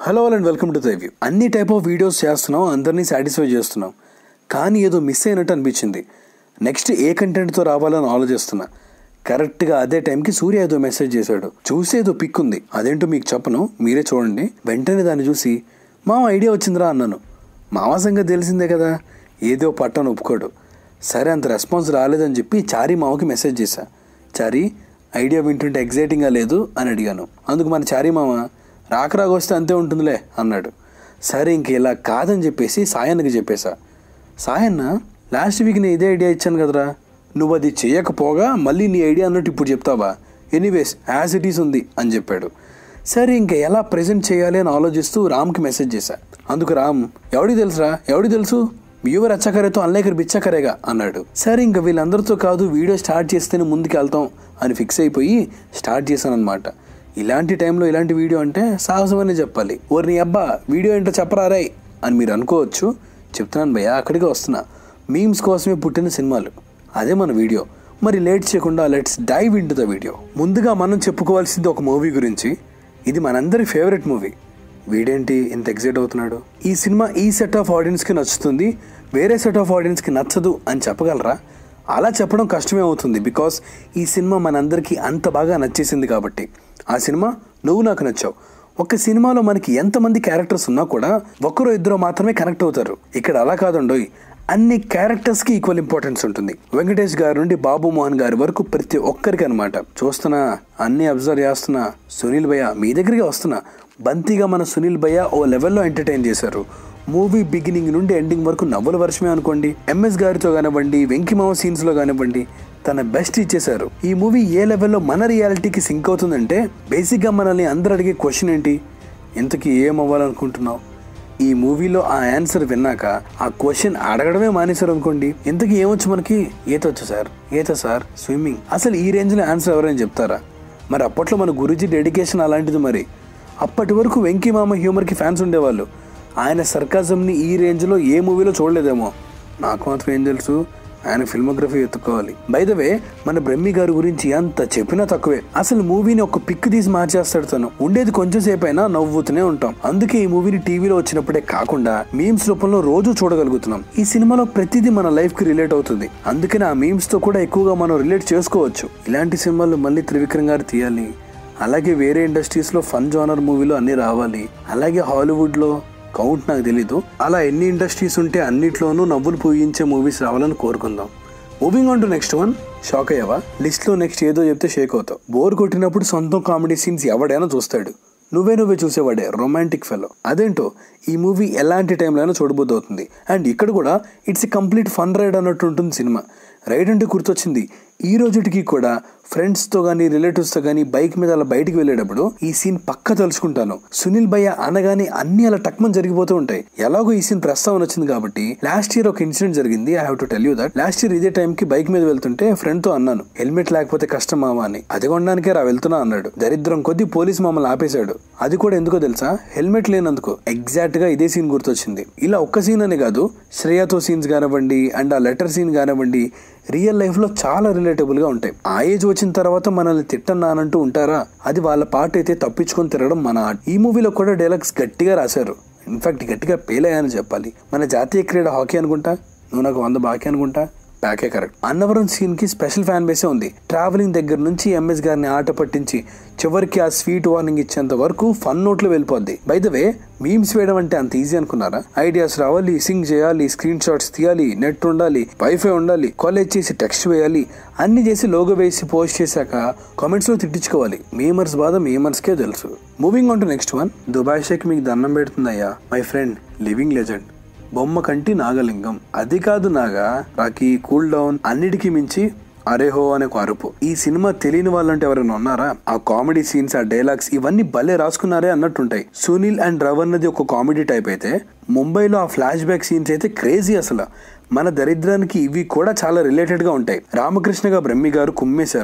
Hello and welcome to the review. అన్ని type of videos చేస్తున్నాం, అందరినీ సాటిస్ఫై చేస్తున్నాం, కానీ ఏదో మిస్ అయినట్టు అనిపించింది. నెక్స్ట్ ఏ కంటెంట్తో రావాలని ఆలోచిస్తున్నా. కరెక్ట్గా అదే టైంకి సూర్య ఏదో మెసేజ్ చేశాడు. చూసి ఏదో పిక్ ఉంది, అదేంటో మీకు చెప్పను, మీరే చూడండి. వెంటనే దాన్ని చూసి మామ ఐడియా వచ్చిందిరా అన్నాను. మామ సంగతి తెలిసిందే కదా, ఏదో పట్టను ఒప్పుకోడు. సరే అంత రెస్పాన్స్ రాలేదని చెప్పి చారీ మామకి మెసేజ్ చేశా. చారీ ఐడియా వింటుంటే ఎగ్జైటింగ్గా లేదు అని అడిగాను. అందుకు మన చారీ మామ రాకరాగొస్తే అంతే ఉంటుందిలే అన్నాడు. సరే ఇంక ఇలా కాదని చెప్పేసి సాయన్నకి చెప్పేశా. సాయన్న లాస్ట్ వీక్ నేను ఇదే ఐడియా ఇచ్చాను కదరా, నువ్వు అది చేయకపోగా మళ్ళీ నీ ఐడియా అన్నట్టు ఇప్పుడు చెప్తావా, ఎనీవేస్ యాజ్ ఇట్ ఈస్ ఉంది అని చెప్పాడు. సరే ఇంకా ఎలా ప్రజెంట్ చేయాలి అని ఆలోచిస్తూ రామ్కి మెసేజ్ చేశా. అందుకు రామ్ ఎవడికి తెలుసురా, ఎవడికి తెలుసు, వ్యూవర్ అచ్చకరేతో అన్లేకర్ బిచ్చకరేగా అన్నాడు. సరే ఇంకా వీళ్ళందరితో కాదు, వీడియో స్టార్ట్ చేస్తేనే ముందుకు వెళ్తాం అని ఫిక్స్ అయిపోయి స్టార్ట్ చేశాను అనమాట. ఇలాంటి టైంలో ఇలాంటి వీడియో అంటే సాహసమనే చెప్పాలి. ఓరి నీ అబ్బా వీడియో ఏంటో చెప్పరారాయ్ అని మీరు అనుకోవచ్చు. చెప్తున్నాను భయ్యా, అక్కడికే వస్తున్నా. మీమ్స్ కోసమే పుట్టిన సినిమాలు, అదే మన వీడియో. మరి లేట్ చేయకుండా let's dive in to the video. ముందుగా మనం చెప్పుకోవాల్సింది ఒక మూవీ గురించి. ఇది మనందరి ఫేవరెట్ మూవీ. వీడేంటి ఇంత ఎగ్జైట్ అవుతున్నాడు? ఈ సినిమా ఈ సెట్ ఆఫ్ ఆడియన్స్కి నచ్చుతుంది, వేరే సెట్ ఆఫ్ ఆడియన్స్కి నచ్చదు అని చెప్పగలరా? అలా చెప్పడం కష్టమే అవుతుంది, బికాస్ ఈ సినిమా మనందరికీ అంత బాగా నచ్చేసింది కాబట్టి. ఆ సినిమా నువ్వు నాకు నచ్చావు. ఒక సినిమాలో మనకి ఎంతమంది క్యారెక్టర్స్ ఉన్నా కూడా ఒకరో ఇద్దరు మాత్రమే కనెక్ట్ అవుతారు. ఇక్కడ అలా కాదండోయ్, అన్ని క్యారెక్టర్స్కి ఈక్వల్ ఇంపార్టెన్స్ ఉంటుంది. వెంకటేష్ గారి నుండి బాబు మోహన్ గారి వరకు ప్రతి ఒక్కరికి అనమాట. చూస్తున్నా, అన్ని అబ్జర్వ్ చేస్తున్నా. సునీల్ భయ్య మీ దగ్గరికి వస్తున్నా. బంతిగా మన సునీల్ భయ్య ఓ లెవెల్లో ఎంటర్టైన్ చేశారు. మూవీ బిగినింగ్ నుండి ఎండింగ్ వరకు నవ్వుల వర్షమే అనుకోండి. ఎంఎస్ గారితో కానివ్వండి, వెంకిమామ సీన్స్లో కానివ్వండి, తన బెస్ట్ ఇచ్చేశారు. ఈ మూవీ ఏ లెవెల్లో మన రియాలిటీకి సింక్ అవుతుందంటే, బేసిక్గా మనల్ని అందరూ అడిగే క్వశ్చన్ ఏంటి, ఇంతకీ ఏం అవ్వాలనుకుంటున్నావు? ఈ మూవీలో ఆ ఆన్సర్ విన్నాక ఆ క్వశ్చన్ అడగడమే మానేశారు అనుకోండి. ఇంతకీ ఏమొచ్చు మనకి? ఈత సార్, ఈత సార్, స్విమ్మింగ్. అసలు ఈ రేంజ్లో ఆన్సర్ ఎవరైనా చెప్తారా? మరి అప్పట్లో మన గురూజీ డెడికేషన్ అలాంటిది. మరి అప్పటి వరకు వెంకీమామ హ్యూమర్కి ఫ్యాన్స్ ఉండేవాళ్ళు. ఆయన సర్కాజంని ఈ రేంజ్లో ఏ మూవీలో చూడలేదేమో. నాకు మాత్రం ఏం తెలుసు, ఆయన ఫిల్మోగ్రఫీ ఎత్తుకోవాలి. బై ద వే, మన బ్రహ్మి గారి గురించి ఎంత చెప్పినా తక్కువే. అసలు మూవీని ఒక పిక్ తీసి మార్చేస్తాడు తను. ఉండేది కొంచెం సేపు అయినా నవ్వుతూనే ఉంటాం. అందుకే ఈ మూవీని టీవీలో వచ్చినప్పుడే కాకుండా మీమ్స్ రూపంలో రోజు చూడగలుగుతున్నాం. ఈ సినిమాలో ప్రతిదీ మన లైఫ్ కి రిలేట్ అవుతుంది. అందుకని ఆ మీమ్స్ తో కూడా ఎక్కువగా మనం రిలేట్ చేసుకోవచ్చు. ఇలాంటి సినిమాలు మళ్ళీ త్రివిక్రమ్ గారు తీయాలి. అలాగే వేరే ఇండస్ట్రీస్ లో ఫన్ జోనర్ మూవీలో అన్ని రావాలి. అలాగే హాలీవుడ్ లో కౌంట్ నాకు తెలీదు. అలా ఎన్ని ఇండస్ట్రీస్ ఉంటే అన్నిట్లోనూ నవ్వులు పూయించే మూవీస్ రావాలని కోరుకుందాం. Moving on to next one. Shock అయ్యావా? లిస్ట్ లో నెక్స్ట్ ఏదో చెప్తే షేక్ అవుతావు. బోర్ కొట్టినప్పుడు సొంతం కామెడీ సీన్స్ ఎవడైనా చూస్తాడు. నువ్వే చూసేవాడే రొమాంటిక్ ఫెలో. అదేంటో ఈ మూవీ ఎలాంటి టైంలో అయినా చూడబోద్దు అవుతుంది. అండ్ ఇక్కడ కూడా it's a complete fun ride అన్నట్టు ఉంటుంది సినిమా. రైడ్ అంటే గుర్తొచ్చింది, ఈ రోజుకి కూడా ఫ్రెండ్స్తో కానీ రిలేటివ్స్తో కానీ బైక్ మీద అలా బయటికి వెళ్ళేటప్పుడు ఈ సీన్ పక్క తలుచుకుంటాను. సునీల్ భయ్య అనగానే అన్ని అలా టక్మని జరిగిపోతూ ఉంటాయి. ఎలాగో ఈ సీన్ ప్రస్తావన వచ్చింది కాబట్టి, లాస్ట్ ఇయర్ ఒక ఇన్సిడెంట్ జరిగింది. I have to tell you that. Last year ఇదే టైంకి బైక్ మీద వెళ్తుంటే ఫ్రెండ్ తో అన్నాను, హెల్మెట్ లేకపోతే కష్టం మామ అని. అది కొనడానికే వెళ్తున్నా అన్నాడు. దరిద్రం కొద్ది పోలీస్ మమ్మల్ని ఆపేశాడు. అది కూడా ఎందుకో తెలుసా? హెల్మెట్ లేనందుకు. ఎగ్జాక్ట్ గా ఇదే సీన్ గుర్తొచ్చింది. ఇలా ఒక్క సీన్ అని కాదు, శ్రేయాతో సీన్స్ కానివ్వండి అండ్ ఆ లెటర్ సీన్ కానివ్వండి, రియల్ లైఫ్ లో చాలా రిలేటబుల్ గా ఉంటాయి. ఆ ఏజ్ వచ్చిన తర్వాత మనల్ని తిట్టన్నానంటూ ఉంటారా? అది వాళ్ళ పార్ట్ అయితే తప్పించుకొని తిరగడం మన ఆర్ట్. ఈ మూవీలో కూడా డైలాగ్స్ గట్టిగా రాశారు. ఇన్ఫాక్ట్ గట్టిగా పేలయ్యాని చెప్పాలి. మన జాతీయ క్రీడ హాకీ అనుకుంటా, నువ్వు నాకు 100 బాకీ అనుకుంటా, ప్యాకే కరెక్ట్. అన్నవరం సీన్ కి స్పెషల్ ఫ్యాన్ బేసే ఉంది. ట్రావెలింగ్ దగ్గర నుంచి ఎంఎస్ గారిని ఆట పట్టించి చివరికి ఆ స్వీట్ వార్నింగ్ ఇచ్చేంత వరకు ఫన్ నోట్లో వెళ్ళిపోద్ది. బై ద వే, మీమ్స్ వేయడం అంటే అంత ఈజీ అనుకున్నారా? ఐడియాస్ రావాలి, సింగ్ చేయాలి, స్క్రీన్ షాట్స్ తీయాలి, నెట్ ఉండాలి, వైఫై ఉండాలి, కాలేజ్ చేసి టెక్స్ట్ వేయాలి, అన్ని చేసి లోగో వేసి పోస్ట్ చేశాక కామెంట్స్ లో తిట్టించుకోవాలి. మీమర్స్ బాధ మీమర్స్కే తెలుసు. Moving on to next one. Dubai షేక్ మీకు దండం పెడుతుందయ్యా, my friend, living legend, Bomma Kanti Nagalingam. అది కాదు నాగా, రాకీ, కూల్ డౌన్, అన్నిటికీ మించి అరేహో అనే ఒక అరుపు. ఈ సినిమా తెలియని వాళ్ళంటే ఎవరైనా ఉన్నారా? ఆ కామెడీ సీన్స్, ఆ డైలాగ్స్ ఇవన్నీ భలే రాసుకున్నారే అన్నట్టుంటాయి. సునీల్ అండ్ రవ్ అన్నది ఒక కామెడీ టైప్ అయితే, ముంబైలో ఆ ఫ్లాష్ బ్యాక్ సీన్స్ అయితే క్రేజీ. అసలు మన దరిద్రానికి ఇవి కూడా చాలా రిలేటెడ్ గా ఉంటాయి. రామకృష్ణగా బ్రహ్మి గారు కుమ్మేశారు.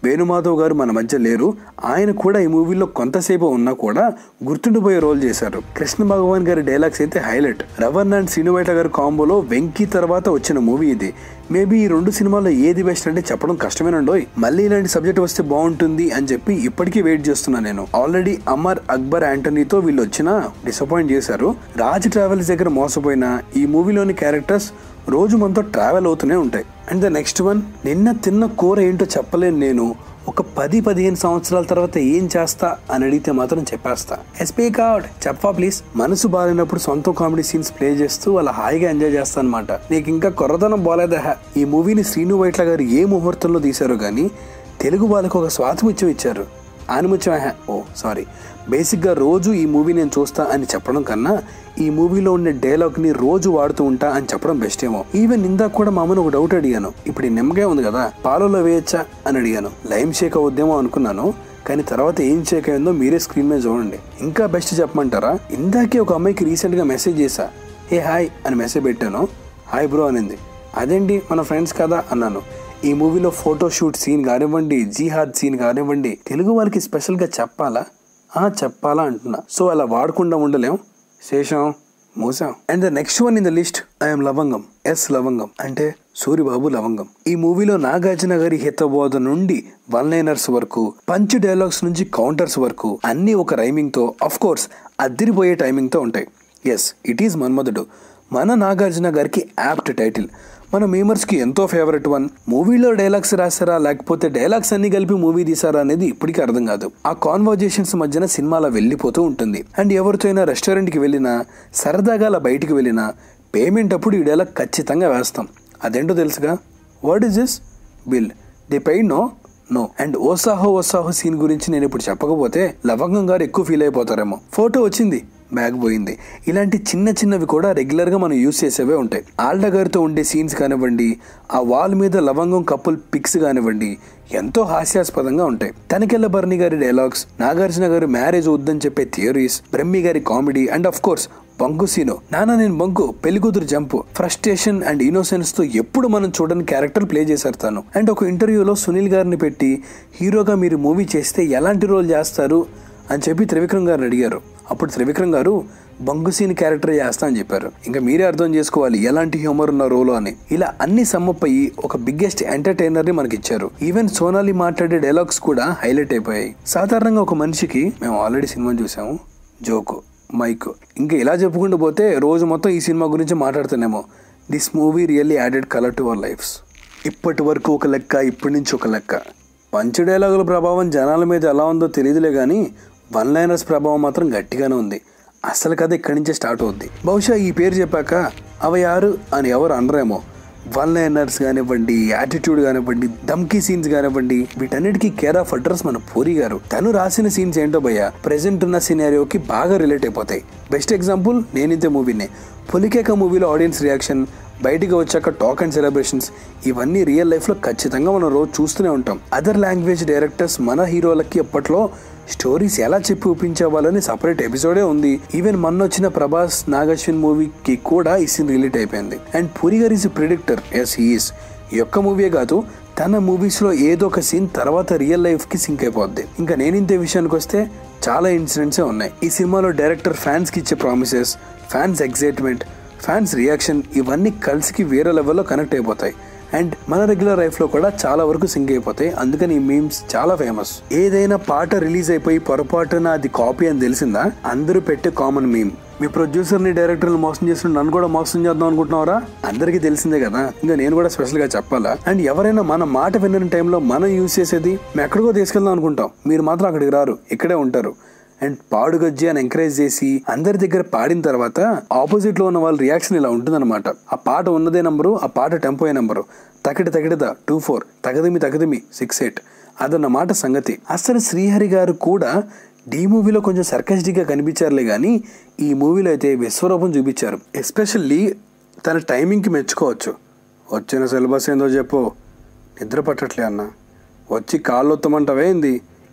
వేణుమాధవ్ గారు మన మధ్య లేరు. ఆయన కూడా ఈ మూవీలో కొంతసేపు ఉన్నా కూడా గుర్తుండిపోయే రోల్ చేశారు. కృష్ణ భగవాన్ గారి డైలాగ్స్ అయితే హైలైట్. రవణ్ అండ్ శ్రీను వైట్ల గారి కాంబోలో వెంకీ తర్వాత వచ్చిన మూవీ ఇది. మేబీ ఈ 2 సినిమాల్లో ఏది బెస్ట్ అంటే చెప్పడం కష్టమేనండోయ్. మళ్ళీ ఇలాంటి సబ్జెక్ట్ వస్తే బాగుంటుంది అని చెప్పి ఇప్పటికీ వెయిట్ చేస్తున్నా నేను. ఆల్రెడీ అమర్ అక్బర్ యాంటనీతో వీళ్ళు వచ్చినా డిసప్పాయింట్ చేశారు. రాజ్ ట్రావెల్స్ దగ్గర మోసపోయిన ఈ మూవీలోని క్యారెక్టర్స్ రోజు మనతో ట్రావెల్ అవుతూనే ఉంటాయి. అండ్ ద నెక్స్ట్ వన్, నిన్న తిన్న కూర ఏంటో చెప్పలేను నేను, ఒక 10-15 సంవత్సరాల తర్వాత ఏం చేస్తా అని అడిగితే మాత్రం చెప్పేస్తా. స్పీక్ అవుట్, చెప్పా ప్లీజ్. మనసు బాగాలేనప్పుడు సొంత కామెడీ సీన్స్ ప్లే చేస్తూ అలా హాయిగా ఎంజాయ్ చేస్తా అనమాట. నీకు ఇంకా కొరదనం బాలేదా? ఈ మూవీని శ్రీను వైట్ల గారు ఏ ముహూర్తంలో తీశారో కానీ తెలుగు వాళ్ళకు ఒక స్వాతిముత్యం ఇచ్చారు. ఆనిముత్యం, సారీ. బేసిక్గా రోజు ఈ మూవీ నేను చూస్తా అని చెప్పడం కన్నా ఈ మూవీలో ఉండే డైలాగ్ని రోజు వాడుతూ ఉంటా అని చెప్పడం బెస్ట్ ఏమో. ఈవెన్ ఇందాక కూడా మా అమ్మని ఒక డౌట్ అడిగాను. ఇప్పుడు ఈ నిమ్మకాయ ఉంది కదా, పాలలో వేయచ్చా అని అడిగాను. లైమ్ షేక్ అవుద్దేమో అనుకున్నాను, కానీ తర్వాత ఏం షేక్ అయిందో మీరే స్క్రీన్ మీద చూడండి. ఇంకా బెస్ట్ చెప్పమంటారా, ఇందాకే ఒక అమ్మాయికి రీసెంట్గా మెసేజ్ చేశా. ఏ హాయ్ అని మెసేజ్ పెట్టాను. హాయ్ బ్రో అనింది. అదేంటి మన ఫ్రెండ్స్ కదా అన్నాను. ఈ మూవీలో ఫోటోషూట్ సీన్ కానివ్వండి, జిహాద్ సీన్ కానివ్వండి, తెలుగు వాళ్ళకి స్పెషల్గా చెప్పాలా అంటున్నా. సో అలా వాడకుండా ఉండలేం. శేషం మూసాం. And the next one in the list, I'm Lavangam. Lavangam అంటే సూరిబాబు లవంగం. ఈ మూవీలో నాగార్జున గారి హితబోధ నుండి వన్ లైనర్స్ వరకు, పంచ్ డైలాగ్స్ నుంచి కౌంటర్స్ వరకు అన్ని ఒక రైమింగ్ తో, అఫ్ కోర్స్ అద్దిరిపోయే టైమింగ్ తో ఉంటాయి. Yes, it is Manmadhudu. మన నాగార్జున గారికి యాప్ట్ టైటిల్. మన మీమర్స్ కి ఎంతో ఫేవరెట్ వన్. మూవీలో డైలాగ్స్ రాసారా లేకపోతే డైలాగ్స్ అన్ని కలిపి మూవీ తీసారా అనేది ఇప్పటికీ అర్థం కాదు. ఆ కాన్వర్జేషన్స్ మధ్యన సినిమాలో వెళ్ళిపోతూ ఉంటుంది. అండ్ ఎవరితో అయినా రెస్టారెంట్ కి వెళ్ళినా, సరదాగా అలా బయటికి వెళ్ళినా పేమెంట్ అప్పుడు ఈ డైలాగ్ ఖచ్చితంగా వేస్తాం. అదేంటో తెలుసుగా, what is this bill, they paid no. And ఓసాహో సీన్ గురించి నేను ఇప్పుడు చెప్పకపోతే లవంగం గారు ఎక్కువ ఫీల్ అయిపోతారేమో. ఫోటో వచ్చింది, బ్యాగ్ పోయింది. ఇలాంటి చిన్నవి కూడా రెగ్యులర్గా మనం యూజ్ చేసేవే ఉంటాయి. ఆల్డా గారితో ఉండే సీన్స్ కానివ్వండి, ఆ వాల్ మీద లవంగం కపుల్ పిక్స్ కానివ్వండి, ఎంతో హాస్యాస్పదంగా ఉంటాయి. తనికెళ్ళ భరణి గారి డైలాగ్స్, నాగార్జున గారు మ్యారేజ్ వద్దని చెప్పే థియరీస్, బ్రహ్మి గారి comedy, and of course Bunku Seenu, నానా నేను బంకు, పెళ్లికూతురు జంపు, ఫ్రస్ట్రేషన్ అండ్ ఇన్నోసెన్స్ తో ఎప్పుడు మనం చూడని క్యారెక్టర్ ప్లే చేశారు తను. అండ్ ఒక ఇంటర్వ్యూలో సునీల్ గారిని పెట్టి హీరోగా మీరు మూవీ చేస్తే ఎలాంటి రోల్ చేస్తారు అని చెప్పి త్రివిక్రమ్ గారిని అడిగారు. అప్పుడు త్రివిక్రమ్ గారు బంకు సీన్ క్యారెక్టర్ చేస్తా అని చెప్పారు. ఇంకా మీరే అర్థం చేసుకోవాలి ఎలాంటి హ్యూమర్ ఉన్న రోలో అని. ఇలా అన్ని సమ్మప్ అయ్యి ఒక బిగ్గెస్ట్ ఎంటర్టైనర్ ని మనకి ఇచ్చారు. ఈవెన్ సోనాలి మాట్లాడే డైలాగ్స్ కూడా హైలైట్ అయిపోయాయి. సాధారణంగా ఒక మనిషికి, మేము ఆల్రెడీ సినిమా చూసాము, జోకు, మైక్, ఇంకా ఇలా చెప్పుకుంటూ పోతే రోజు మొత్తం ఈ సినిమా గురించి మాట్లాడుతున్నామో. This movie really added colour to our lives. ఇప్పటి వరకు ఒక లెక్క, ఇప్పటి నుంచి ఒక లెక్క. పంచ్ డైలాగుల ప్రభావం జనాల మీద ఎలా ఉందో తెలియదులే కానీ వన్ లైనర్స్ ప్రభావం మాత్రం గట్టిగానే ఉంది. అసలు కథ ఇక్కడి నుంచే స్టార్ట్ అవుద్ది. బహుశా ఈ పేరు చెప్పాక అవి యారు అని ఎవరు అనరేమో. వన్ లైనర్స్ కానివ్వండి, యాటిట్యూడ్ కానివ్వండి, దమ్కీ సీన్స్ కానివ్వండి, వీటన్నిటికీ కేర్ ఆఫ్ అడ్రస్ మన పూరి గారు. తను రాసిన సీన్స్ ఏంటో భయ్య ప్రెసెంట్ ఉన్న సినారియోకి బాగా రిలేట్ అయిపోతాయి. Best example నేనింతే మూవీనే. పులికేక మూవీలో ఆడియన్స్ రియాక్షన్, బయటికి వచ్చాక టాక్ అండ్ సెలబ్రేషన్స్, ఇవన్నీ రియల్ లైఫ్లో ఖచ్చితంగా మనం రోజు చూస్తూనే ఉంటాం. అదర్ లాంగ్వేజ్ డైరెక్టర్స్ మన హీరోలకి అప్పట్లో స్టోరీస్ ఎలా చెప్పి ఒప్పించేవాళ్ళని సపరేట్ ఎపిసోడే ఉంది. ఈవెన్ మొన్న వచ్చిన ప్రభాస్ నాగశ్విన్ మూవీకి కూడా ఈ సీన్ రిలేట్ అయిపోయింది. అండ్ పూరి గారు is predictor. Yes he is. ఈ యొక్క మూవీ కాదు, తన మూవీస్లో ఏదో ఒక సీన్ తర్వాత రియల్ లైఫ్కి సింక్ అయిపోద్ది. ఇంకా నేనింతే విషయానికి వస్తే చాలా ఇన్సిడెంట్సే ఉన్నాయి. ఈ సినిమాలో డైరెక్టర్ ఫ్యాన్స్కి ఇచ్చే promises, fans excitement, fans reaction, ఇవన్నీ కలిసికి వేరే లెవెల్లో కనెక్ట్ అయిపోతాయి. అండ్ మన రెగ్యులర్ లైఫ్లో కూడా చాలా వరకు సింక్ అయిపోతాయి. అందుకని ఈ మీమ్స్ చాలా ఫేమస్. ఏదైనా పాట రిలీజ్ అయిపోయి పొరపాటున అది కాపీ అని తెలిసిందా, అందరూ పెట్టే కామన్ మీమ్. మీ ప్రొడ్యూసర్ని, డైరెక్టర్ని మోసం చేస్తున్న నన్ను కూడా మోసం చేద్దాం అనుకుంటున్నారా? అందరికీ తెలిసిందే కదా, ఇంకా నేను కూడా స్పెషల్గా చెప్పాలా? అండ్ ఎవరైనా మన మాట విన్న టైంలో మనం యూజ్ చేసేది మేము ఎక్కడికో తీసుకెళ్దాం అనుకుంటాం, మీరు మాత్రం అక్కడికి రారు, ఇక్కడే ఉంటారు. అండ్ పాడుగజ్జి అని ఎంకరేజ్ చేసి అందరి దగ్గర పాడిన తర్వాత ఆపోజిట్ లో ఉన్న వాళ్ళ రియాక్షన్ ఇలా ఉంటుందన్నమాట. ఆ పాట ఉన్నదే నంబరు, ఆ పాట టెంపో నంబరు, తకిడిద 24, తగదిమి 68, అదన్నమాట సంగతి. అసలు శ్రీహరి గారు కూడా డీ మూవీలో కొంచెం సర్కస్టిక్ గా కనిపించారులే కానీ ఈ మూవీలో అయితే విశ్వరూపం చూపించారు. ఎస్పెషల్లీ తన టైమింగ్ కి మెచ్చుకోవచ్చు. వచ్చిన సిలబస్ ఏందో చెప్పు, నిద్ర పట్టట్లే అన్న, వచ్చి కాళ్ళు ఒత్తమంటావేంది,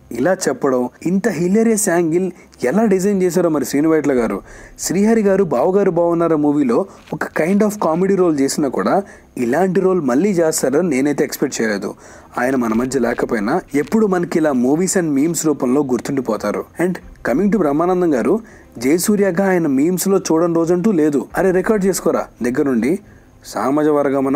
ఇలా చెప్పడం, ఇంత హిలేరియస్ యాంగిల్ ఎలా డిజైన్ చేశారో మరి శ్రీను వైట్ల గారు. శ్రీహరి గారు బావగారు బాగున్నారా మూవీలో ఒక కైండ్ ఆఫ్ కామెడీ రోల్ చేసినా కూడా ఇలాంటి రోల్ మళ్ళీ చేస్తారని నేనైతే ఎక్స్పెక్ట్ చేయలేదు. ఆయన మన మధ్య లేకపోయినా ఎప్పుడు మనకి ఇలా మూవీస్ అండ్ మీమ్స్ రూపంలో గుర్తుండిపోతారు. అండ్ కమింగ్ టు బ్రహ్మానందం గారు, జయసూర్యగా ఆయన మీమ్స్ లో చూడని రోజంటూ లేదు. అరే రికార్డ్ చేసుకోరా దగ్గరుండి సామాజ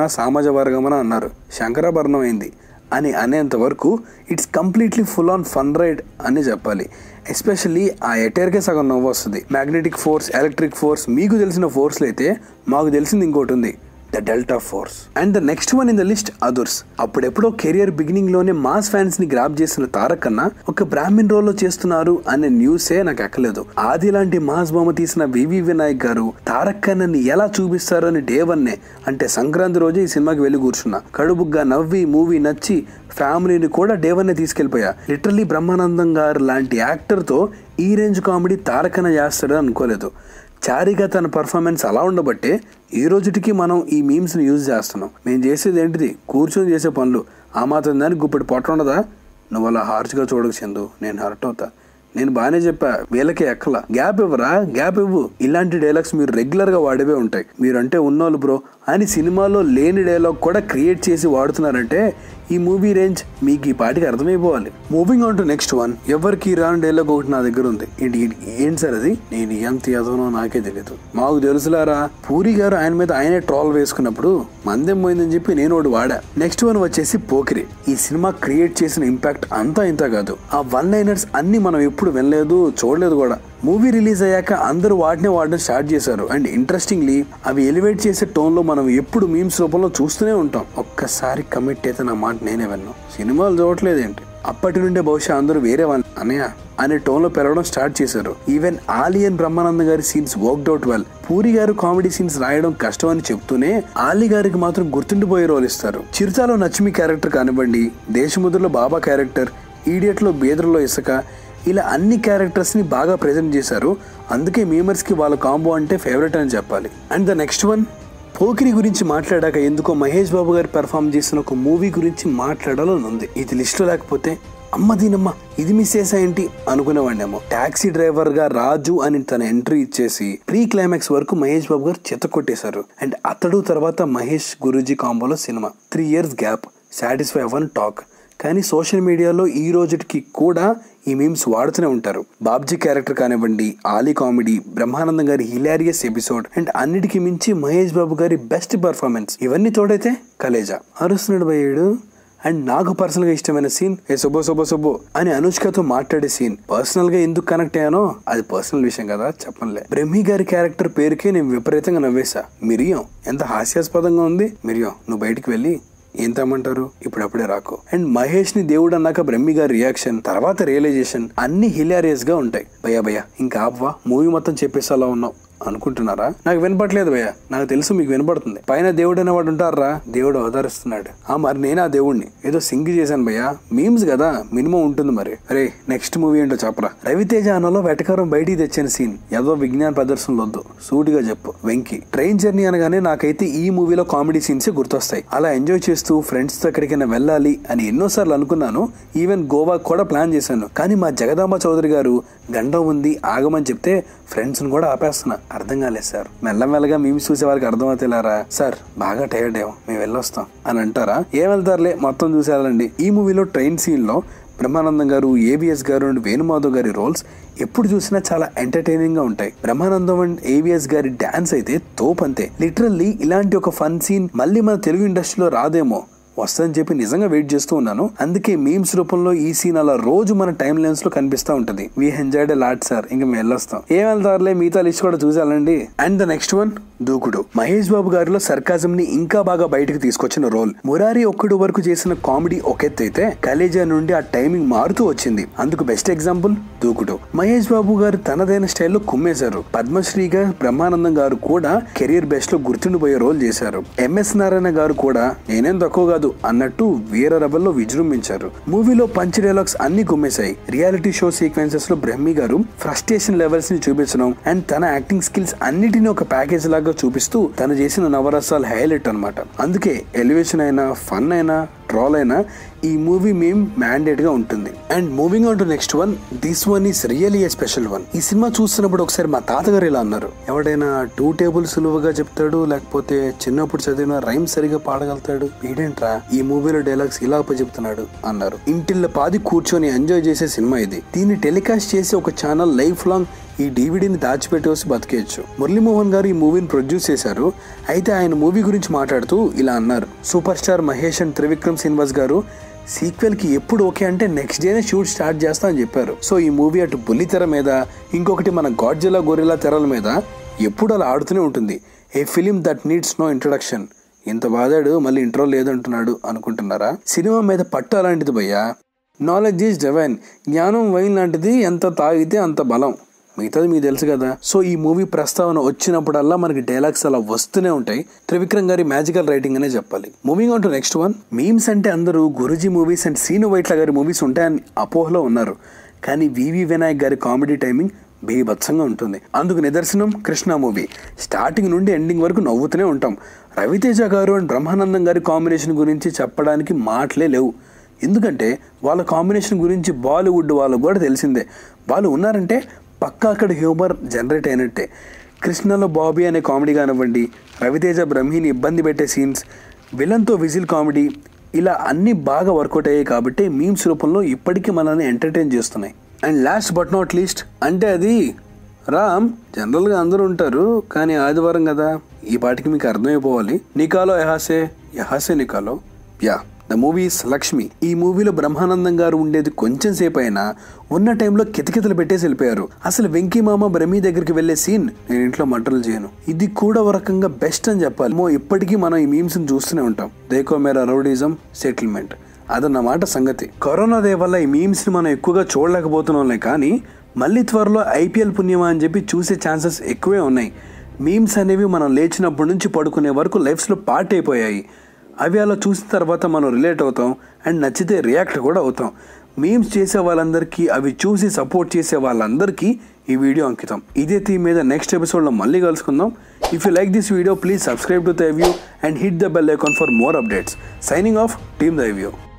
వర్గమన అన్నారు, శంకరాభరణం అయింది అని అనేంత వరకు it's completely full on fun ride అని చెప్పాలి. ఎస్పెషల్లీ ఆ ఎటైర్కే సగం నవ్వు వస్తుంది. మ్యాగ్నెటిక్ ఫోర్స్, ఎలక్ట్రిక్ ఫోర్స్, మీకు తెలిసిన ఫోర్స్లు అయితే మాకు తెలిసింది ఇంకోటి ఉంది, the delta force. And the next one in the list Adhurs. అప్పుడెప్పుడో కెరియర్ బిగినింగ్ లోనే మాస్ ఫ్యాన్స్ ని గ్రాప్ చేసిన తారక్ కన్నా ఒక బ్రాహ్మిన్ రోల్ లో చేస్తున్నారు అనే న్యూసే నాకు ఎక్కలేదు. ఆది లాంటి మాస్ బొమ్మ తీసిన వివి వినాయక్ గారు తారక్ కన్నని ఎలా చూపిస్తారు అని డే వన్నే అంటే సంక్రాంతి రోజు ఈ సినిమాకి వెళ్లి కూర్చున్నా. కడుపుగ్గా నవ్వి మూవీ నచ్చి ఫ్యామిలీని కూడా డే వన్నే తీసుకెళ్లిపోయా. లిటరల్లీ బ్రహ్మానందం గారు లాంటి యాక్టర్ తో ఈ రేంజ్ కామెడీ తారక్ అన్న చేస్తాడని అనుకోలేదు. చారిగా తన పర్ఫార్మెన్స్ అలా ఉండబట్టే ఈ రోజుటికి మనం ఈ మీమ్స్ని యూజ్ చేస్తున్నాం. మేము చేసేది ఏంటిది, కూర్చొని చేసే పనులు. ఆ మాత్రం దానికి గుప్పటి పొట్ట ఉండదా? నువ్వు అలా హార్ష్గా చూడకు చందు, నేను హర్ట్ అవుతా. నేను బాగానే చెప్పా, వీళ్ళకి ఎక్కల. గ్యాప్ ఇవ్వరా, గ్యాప్ ఇవ్వు. ఇలాంటి డైలాగ్స్ మీరు రెగ్యులర్గా వాడేవే ఉంటాయి. మీరంటే ఉన్నోళ్ళు బ్రో అని సినిమాలో లేని డైలాగ్ కూడా క్రియేట్ చేసి వాడుతున్నారంటే ఈ మూవీ రేంజ్ మీకు ఈ పాటికి అర్థమైపోవాలి. Moving on to next one. ఎవరికి రాని డైలాగ్ ఒకటి నా దగ్గర ఉంది. ఏంటి సార్ అది? నేను ఎంత ఎదవనో నాకే తెలియదు. మాకు తెలుసులారా, పూరి గారు ఆయన మీద ఆయనే ట్రాల్ వేసుకున్నప్పుడు మందెం పోయిందని చెప్పి నేను ఒకటి వాడా. నెక్స్ట్ వన్ వచ్చేసి పోకిరి. ఈ సినిమా క్రియేట్ చేసిన ఇంపాక్ట్ అంతా ఇంత కాదు. ఆ వన్ లైనర్స్ అన్ని మనం ఎప్పుడు వినలేదు, చూడలేదు కూడా. మూవీ రిలీజ్ అయ్యాక అందరూ వాటినే వాడడం స్టార్ట్ చేశారు. అండ్ ఇంట్రెస్టింగ్లీ అవి ఎలివేట్ చేసే టోన్ లో మనం ఎప్పుడు మీమ్స్ రూపంలో చూస్తూనే ఉంటాం. ఒక్కసారి కమిట్ అయితే నా మాట నేనే విన్నాను, సినిమాలు చూడట్లేదేంటి? అప్పటి నుండే బహుశా అందరూ వేరే వాళ్ళు అనయా అనే టోన్ లో పెరగడం స్టార్ట్ చేశారు. ఈవెన్ ఆలీ అండ్ బ్రహ్మానంద గారి scenes worked out well. Puri గారు కామెడీ సీన్స్ రాయడం కష్టం అని చెప్తూనే ఆలీ గారికి మాత్రం గుర్తుండిపోయే రోల్ ఇస్తారు. చిరుతాలో నచ్మి క్యారెక్టర్ కానివ్వండి, దేశముద్రలో బాబా క్యారెక్టర్, ఈడియట్ లో బేదర్లో ఇసుక, ఇలా అన్ని క్యారెక్టర్స్ ని బాగా ప్రెజెంట్ చేశారు. అందుకే మీమర్స్ కి వాళ్ళ కాంబో అంటే ఫేవరెట్ అని చెప్పాలి. And the next one, Pokiri గురించి మాట్లాడాక ఎందుకో మహేష్ బాబు గారు పెర్ఫామ్ చేసిన ఒక మూవీ గురించి మాట్లాడాలని ఉంది. ఇది లిస్టులో లేకపోతే అమ్మ దీనమ్మ ఇది మిస్ చేసా ఏంటి అనుకునేవాడినేమో. టాక్సీ డ్రైవర్ గా రాజు అని తన ఎంట్రీ ఇచ్చేసి ప్రీ క్లైమాక్స్ వరకు మహేష్ బాబు గారు చెత్త కొట్టేశారు. అండ్ అతడు తర్వాత మహేష్ గురూజీ కాంబోలో సినిమా. 3 years గ్యాప్, సాటిస్ఫై అవ్వని టాక్. కానీ సోషల్ మీడియాలో ఈ రోజుకి కూడా ఈ మీమ్స్ వాడుతూనే ఉంటారు. బాబ్జీ క్యారెక్టర్ కానివ్వండి, ఆలీ కామెడీ, బ్రహ్మానందం గారి హిలారియస్ ఎపిసోడ్, అండ్ అన్నిటికీ మించి మహేష్ బాబు గారి బెస్ట్ పర్ఫార్మెన్స్. ఇవన్నీ తోడైతే కలేజా అరుస్తున్నాడు భయ్యాడు. అండ్ నాకు పర్సనల్ గా ఇష్టమైన సీన్ ఏ సుబ్బో అని అనుష్కతో మాట్లాడే సీన్. పర్సనల్ గా ఎందుకు కనెక్ట్ అయ్యానో అది పర్సనల్ విషయం కదా, చెప్పనులే. బ్రహ్మి గారి క్యారెక్టర్ పేరుకే నేను విపరీతంగా నవ్వేశా. మిరియం ఎంత హాస్యాస్పదంగా ఉంది. మిరియం నువ్వు బయటికి వెళ్ళి ఏం తమ్మంటారు, ఇప్పుడప్పుడే రాకు. అండ్ మహేష్ ని దేవుడు అన్నాక బ్రహ్మి గారి రియాక్షన్, తర్వాత రియలైజేషన్ అన్ని హిలారియస్ గా ఉంటాయి. భయ్యా ఇంకా ఆవ్వా, మూవీ మొత్తం చెప్పేసి అలా ఉన్నావు అనుకుంటున్నారా? నాకు వినపట్లేదు భయ్య, నాకు తెలుసు మీకు వినపడుతుంది. పైన దేవుడు అనేవాడు ఉంటారా, దేవుడు అవతరిస్తున్నాడు. మరి నేను ఆ దేవుడిని ఏదో సింగ్ చేశాను భయ్య, మీమ్స్ కదా మినిమం ఉంటుంది మరి. అరే నెక్స్ట్ మూవీ ఏంటో చెప్పరా. రవితేజ అనలో వెటకారం బయటికి తెచ్చిన సీన్ ఏదో విజ్ఞాన ప్రదర్శనలు వద్దు, సూటిగా చెప్పు. వెంకీ ట్రైన్ జర్నీ అనగానే నాకైతే ఈ మూవీలో కామెడీ సీన్స్ గుర్తొస్తాయి. అలా ఎంజాయ్ చేస్తూ ఫ్రెండ్స్ తో ఎక్కడికైనా వెళ్ళాలి అని ఎన్నోసార్లు అనుకున్నాను. ఈవెన్ గోవా కూడా ప్లాన్ చేశాను. కానీ మా జగదాంబ చౌదరి గారు గండం ఉంది ఆగమని చెప్తే ఫ్రెండ్స్ ని కూడా ఆపేస్తున్నా. అర్థం కాలేదు సార్. మెల్లమెల్లగా మీమ్స్ చూసే వారికి అర్థమవుతేలారా, సార్ బాగా టైర్డ్ అయ్యాం మేము వెళ్ళొస్తాం అని అంటారా? ఏం వెళ్తారులే మొత్తం చూసేయాలండి. ఈ మూవీలో ట్రైన్ సీన్ లో బ్రహ్మానందం గారు, ఏబిఎస్ గారు అండ్ వేణుమాధవ్ గారి రోల్స్ ఎప్పుడు చూసినా చాలా ఎంటర్టైనింగ్ గా ఉంటాయి. బ్రహ్మానందం అండ్ ఏబిఎస్ గారి డాన్స్ అయితే తోపంతే. లిటరల్లీ ఇలాంటి ఒక ఫన్ సీన్ మళ్ళీ మన తెలుగు ఇండస్ట్రీలో రాదేమో, వస్తుందని చెప్పి నిజంగా వెయిట్ చేస్తూ ఉన్నాను. అందుకే మీమ్స్ రూపంలో ఈ సీన్ అలా రోజు మన టైమ్ లైన్స్ లో కనిపిస్తూ ఉంటది. We enjoyed a lot sir. ఇంకా మేము వెళ్ళొస్తాం. ఏం వెళ్తారులే, మిగతా లిస్ట్ కూడా చూసాలండి. And the next one, Dookudu. Mahesh బాబు గారిలో సర్కాజం ని ఇంకా బాగా బయటకు తీసుకొచ్చిన రోల్. మురారి ఒక్కడు వరకు చేసిన కామెడీ ఒకెత్తైతే కలేజా నుండి ఆ టైమింగ్ మారుతూ వచ్చింది. అందుకు బెస్ట్ ఎగ్జాంపుల్ దూకుడు. మహేష్ బాబు గారు తనదైన స్టైల్లో కుమ్మేశారు. పద్మశ్రీగా బ్రహ్మానందం గారు కూడా కెరియర్ బెస్ట్ లో గుర్తుండిపోయే రోల్ చేశారు. ఎంఎస్ నారాయణ గారు కూడా నేనేం తక్కువ అన్నట్టు వీర రెబల్లో విజృంభించారు. మూవీలో పంచ్ డైలాగ్స్ అన్ని గుమ్మేశాయి. రియాలిటీ షో సీక్వెన్సెస్ లో బ్రహ్మి గారు ఫ్రస్ట్రేషన్ లెవెల్స్ ని చూపించడం అండ్ తన యాక్టింగ్ స్కిల్స్ అన్నిటిని ఒక ప్యాకేజ్ లాగా గా చూపిస్తూ తను చేసిన నవరసాలు హైలైట్ అన్నమాట. అందుకే ఎలివేషన్ అయినా ఫన్ అయినా ట్రాల్ అయినా ఈ మూవీ మేం మ్యాండేట్ గా ఉంటుంది. And moving on to next one, this one is really a special one. ఈ సినిమా చూస్తున్నప్పుడు ఒకసారి మా తాతగారు ఇలా అన్నారు, ఎవడైనా 2 టేబుల్ సులువుగా చెప్తాడు, లేకపోతే చిన్నప్పుడు చదివిన రైమ్ సరిగా పాడగలుగుతాడు, వీడేంట్రా ఈ మూవీలో డైలాగ్స్ ఇలా చెప్తున్నాడు అన్నారు. ఇంటిల్ల పాది కూర్చొని ఎంజాయ్ చేసే సినిమా ఇది. దీన్ని టెలికాస్ట్ చేసి ఒక ఛానల్ లైఫ్ లాంగ్ ఈ డివిడీని దాచిపెట్టేసి బతికేయచ్చు. మురళీమోహన్ గారు ఈ మూవీని ప్రొడ్యూస్ చేశారు. అయితే ఆయన మూవీ గురించి మాట్లాడుతూ ఇలా అన్నారు, super star Mahesh and Trivikram Srinivas గారు సీక్వెల్ కి ఎప్పుడు ఓకే అంటే నెక్స్ట్ డేనే షూట్ స్టార్ట్ చేస్తా అని చెప్పారు. సో ఈ మూవీ అటు బుల్లి తెర మీద, ఇంకొకటి మన గాడ్జిల్లా గొరిల్లా తెరల మీద ఎప్పుడు అలా ఆడుతూనే ఉంటుంది. A film that needs no introduction. ఇంత బాధాడు మళ్ళీ ఇంట్రో లేదంటున్నాడు అనుకుంటున్నారా? సినిమా మీద పట్టు అలాంటిది భయ్యా. Knowledge is divine. జ్ఞానం వైన్ లాంటిది, ఎంత తాగితే అంత బలం. మిగతాది మీకు తెలుసు కదా. సో ఈ మూవీ ప్రస్తావన వచ్చినప్పుడల్లా మనకి డైలాగ్స్ అలా వస్తూనే ఉంటాయి. త్రివిక్రమ్ గారి మ్యాజికల్ రైటింగ్ అనే చెప్పాలి. Moving on to next one, memes అంటే అందరూ గురూజీ మూవీస్ అండ్ సీను వైట్ల గారి మూవీస్ ఉంటాయని అపోహలో ఉన్నారు. కానీ వివి వినాయక్ గారి కామెడీ టైమింగ్ బీభత్సంగా ఉంటుంది. అందుకు నిదర్శనం కృష్ణ మూవీ. స్టార్టింగ్ నుండి ఎండింగ్ వరకు నవ్వుతూనే ఉంటాం. రవితేజ గారు అండ్ బ్రహ్మానందం గారి కాంబినేషన్ గురించి చెప్పడానికి మాటలే లేవు. ఎందుకంటే వాళ్ళ కాంబినేషన్ గురించి బాలీవుడ్ వాళ్ళకు కూడా తెలిసిందే. వాళ్ళు ఉన్నారంటే పక్కా అక్కడ హ్యూమర్ జనరేట్ అయినట్టే. కృష్ణలో బాబీ అనే కామెడీ కానివ్వండి, రవితేజ బ్రహ్మిని ఇబ్బంది పెట్టే సీన్స్, విలన్తో విజిల్ కామెడీ, ఇలా అన్నీ బాగా వర్కౌట్ అయ్యాయి కాబట్టి మీమ్స్ రూపంలో ఇప్పటికీ మనల్ని ఎంటర్టైన్ చేస్తున్నాయి. And last but not least, అంటే అది రామ్. జనరల్గా అందరూ ఉంటారు, కానీ ఆదివారం కదా, ఈ పాటికి మీకు అర్థమైపోవాలి. నికాలో యహాసే, యహాసే నికాలో. Yeah, the movie is Lakshmi. ఈ మూవీలో బ్రహ్మానందం గారు ఉండేది కొంచెం సేపు అయినా ఉన్న టైంలో కితకితలు పెట్టేసి వెళ్ళిపోయారు. అసలు వెంకీ మామ బ్రహ్మి దగ్గరికి వెళ్లే సీన్, నేను ఇంట్లో మంటలు చేయను, ఇది కూడా ఒక రకంగా బెస్ట్ అని చెప్పాలి. ఇప్పటికీ మనం ఈ మీమ్స్ చూస్తూనే ఉంటాం. దేకో మేరా రౌడీజం సెటిల్మెంట్, అదన్నమాట సంగతి. కరోనా దే వల్ల ఈ మీమ్స్ ని మనం ఎక్కువగా చూడలేకపోతున్నాంలే, కానీ మళ్ళీ త్వరలో ఐపీఎల్ పుణ్యమా అని చెప్పి చూసే ఛాన్సెస్ ఎక్కువే ఉన్నాయి. మీమ్స్ అనేవి మనం లేచినప్పటి నుంచి పడుకునే వరకు లైఫ్స్లో పార్ట్ అయిపోయాయి. అవి అలా చూసిన తర్వాత మనం రిలేట్ అవుతాం అండ్ నచ్చితే రియాక్ట్ కూడా అవుతాం. మీమ్స్ చేసే వాళ్ళందరికీ, అవి చూసి సపోర్ట్ చేసే వాళ్ళందరికీ ఈ వీడియో అంకితం. ఇదే థీమ్ మీద నెక్స్ట్ ఎపిసోడ్లో మళ్ళీ కలుసుకుందాం. If you like this video, please subscribe to the review and hit the bell icon for more updates. Signing off, team the review.